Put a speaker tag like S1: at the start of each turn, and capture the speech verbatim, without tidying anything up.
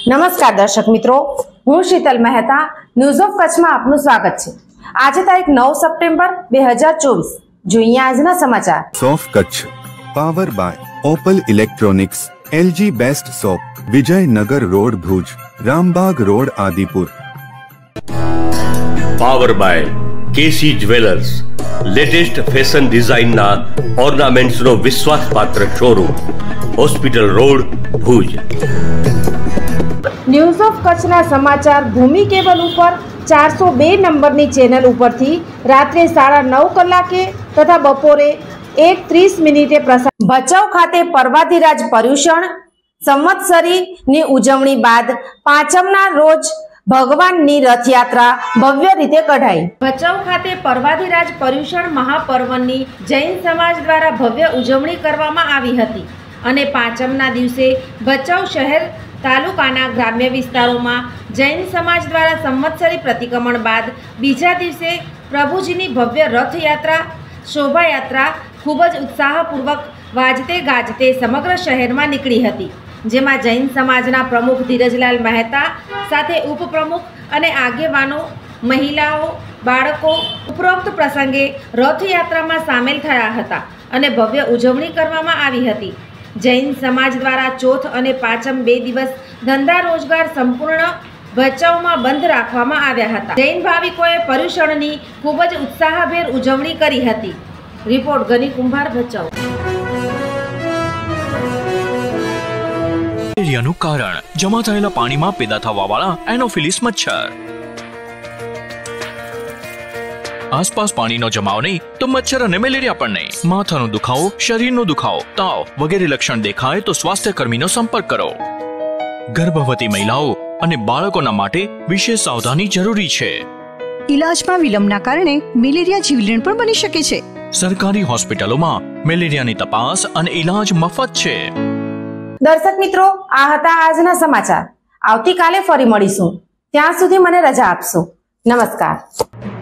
S1: નમસ્કાર દર્શક મિત્રો, હું શીતલ મહેતા ન્યૂઝ ઓફ કચ્છમાં આપનું સ્વાગત છે। આજે તારીખ નવ સપ્ટેમ્બર બે હજાર ચોવીસ। જોઈએ આજના સમાચાર।
S2: સોફ Kutch power by Opal electronics, LG best shop, Vijaynagar road Bhuj, Rambag road Adipur.
S3: Power by KC jewellers, latest fashion ડિઝાઇનના ઓર્નામેન્ટ્સનો વિશ્વાસપાત્ર showroom, hospital road Bhuj.
S1: News of કચ્છના સમાચાર ભૂમિ કેબલ ઉપર ચારસો બે નંબરની ચેનલ ઉપરથી રાત્રે સાડા નવ કલાકે તથા બપોરે એક ત્રીસ મિનિટે પ્રસાર। ભચાઉ ખાતે પર્વાધિરાજ પર્યુષણ સંવત્સરીની ઉજવણી બાદ પાંચમના રોજ ભગવાનની રથયાત્રા ભવ્ય રીતે કઢાઈ। ભચાઉ ખાતે પર્વાધિરાજ પર્યુષણ મહાપર્વની જૈન સમાજ દ્વારા ભવ્ય ઉજવણી કરવામાં આવી હતી અને પાંચમના દિવસે ભચાઉ શહેર તાલુકાના ગ્રામ્ય વિસ્તારોમાં જૈન સમાજ દ્વારા સંવત્સરી પ્રતિક્રમણ બાદ બીજા દિવસે પ્રભુજીની ભવ્ય રથયાત્રા શોભાયાત્રા ખૂબ જ ઉત્સાહપૂર્વક વાજતે ગાજતે સમગ્ર શહેરમાં નીકળી હતી, જેમાં જૈન સમાજના પ્રમુખ ધીરજલાલ મહેતા સાથે ઉપપ્રમુખ અને આગેવાનો, મહિલાઓ, બાળકો ઉપરોક્ત પ્રસંગે રથયાત્રામાં સામેલ થયા હતા અને ભવ્ય ઉજવણી કરવામાં આવી હતી। જૈન સમાજ દ્વારા ચોથ અને પાંચમ બે દિવસ ધંધા રોજગાર સંપૂર્ણ ભચાઉમાં બંધ રાખવામાં આવ્યા હતા। જૈન ભાવિકોએ પર્યુષણની ખૂબ જ ઉત્સાહભેર ઉજવણી કરી હતી। રિપોર્ટ ગની કુંભાર, ભચાઉ।
S4: મેલેરિયાનું કારણ જમા થયેલા પાણીમાં પેદા થવાવાળા એનોફિલિસ મચ્છર। આસપાસ પાણીનો જમાવ નહીં તો મચ્છર અને મેલેરિયા પણ નહીં। માથાનો દુખાવો, શરીરનો દુખાવો, તાવ વગેરે લક્ષણ દેખાય તો સ્વાસ્થ્ય કર્મીનો સંપર્ક કરો। ગર્ભવતી મહિલાઓ અને બાળકોના માટે વિશેષ સાવધાની જરૂરી છે।
S5: ઇલાજમાં વિલંબના કારણે મેલેરિયા જીવલેણ પણ બની શકે છે।
S4: સરકારી હોસ્પિટલોમાં મેલેરિયાની તપાસ અને ઇલાજ મફત છે।
S1: દર્શક મિત્રો, આ હતા આજના સમાચાર। આવતીકાલે ફરી મળીશું, ત્યાં સુધી મને રજા આપશો। નમસ્કાર।